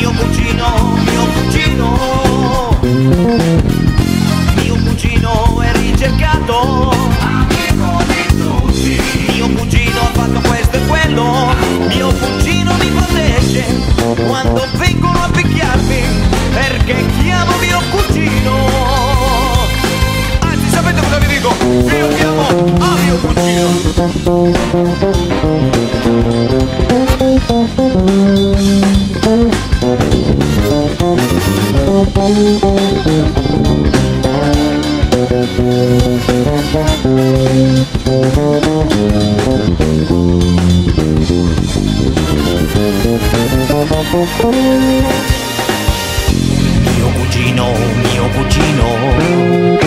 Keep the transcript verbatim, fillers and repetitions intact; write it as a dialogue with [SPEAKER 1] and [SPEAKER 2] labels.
[SPEAKER 1] mio cugino, mio cugino, mio cugino è ricercato, amico di tutti. Mio cugino ha fatto questo e quello, mio cugino mi protegge quando vengono a picchiarmi, perché chiamo mio cugino. Anzi, sapete cosa vi dico? Io chiamo a mio cugino. Mio cugino, mio cugino,